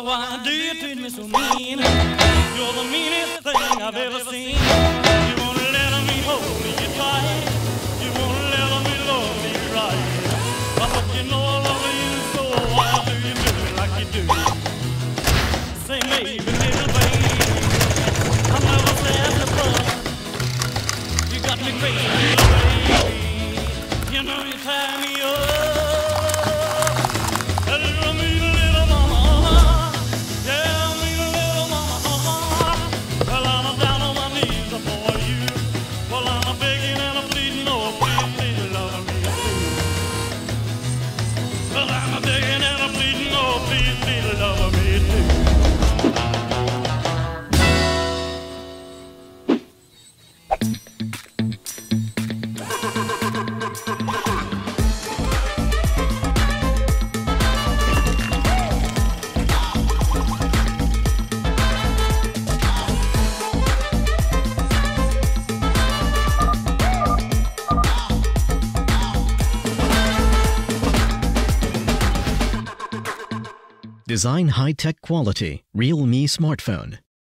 why do you treat me so mean? You're the meanest thing I've ever seen. You won't let me hold you tight. You won't let me love you right. But you know I love you so. Why do you do me like you do? Say maybe, little baby, I'm never sad to fun. You got me crazy, little baby. You know you tie me up. Design high-tech quality, Realme smartphone.